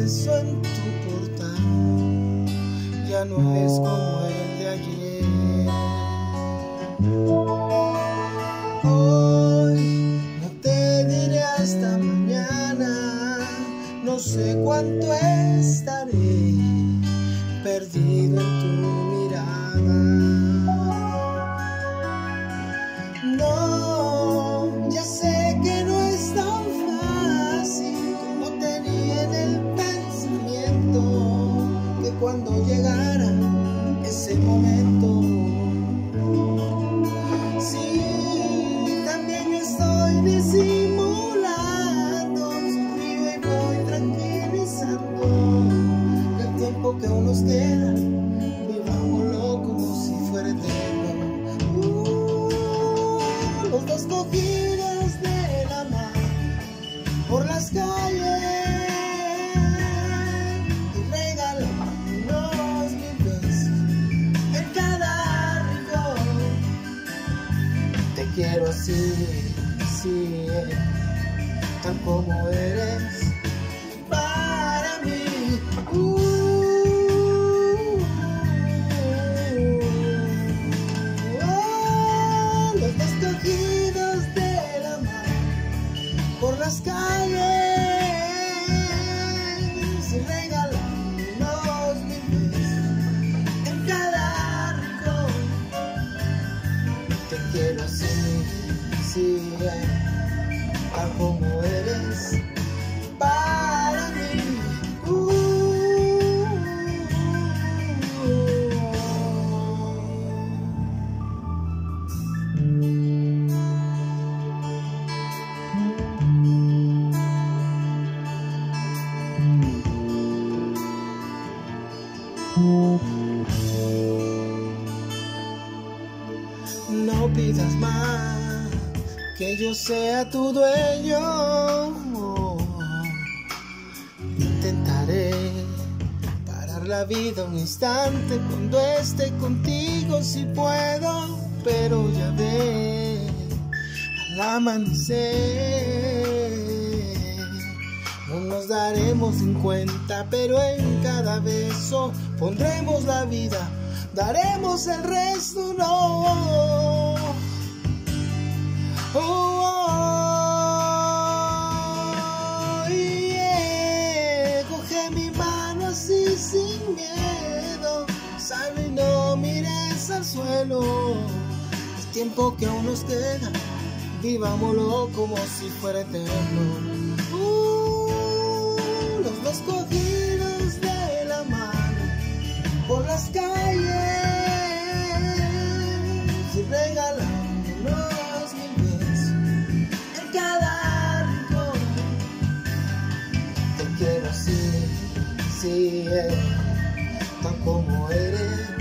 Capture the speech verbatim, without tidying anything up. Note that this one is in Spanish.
beso en tu portal ya no es como el de ayer. Hoy no te diré hasta mañana, no sé cuánto estaré perdido en tu mirada. No, ya sé que no es tan fácil como tenía en el pensamiento, que cuando llegara ese momento, sí, también yo estoy disimulando, sonrío y voy tranquilizando el tiempo que aún nos queda, vivámoslo como si fuera eterno. Uh, los dos cogidos de la mano por las calles y regalamos mil besos en cada rincón. Te quiero así, sí, tal como eres para mí. Uh, oh, los dos cogidos de la mano por las calles y regalamos mil besos en cada rincón. Te quiero así, sí, tal como eres para mí. Uh, No pidas más que yo sea tu dueño. Intentaré parar la vida un instante cuando esté contigo si puedo, pero ya ves, al amanecer no nos daremos en cuenta, pero en cada beso pondremos la vida, daremos el resto, no. Oh, oh, yeah. Coge mi mano así sin miedo, salve y no mires al suelo. El tiempo que aún nos queda, vivámoslo como si fuera eterno. Uh, los dos cogidos de la mano por las calles y regalándonos mil besos en cada rincón. Te quiero así, sí, eh, tan como eres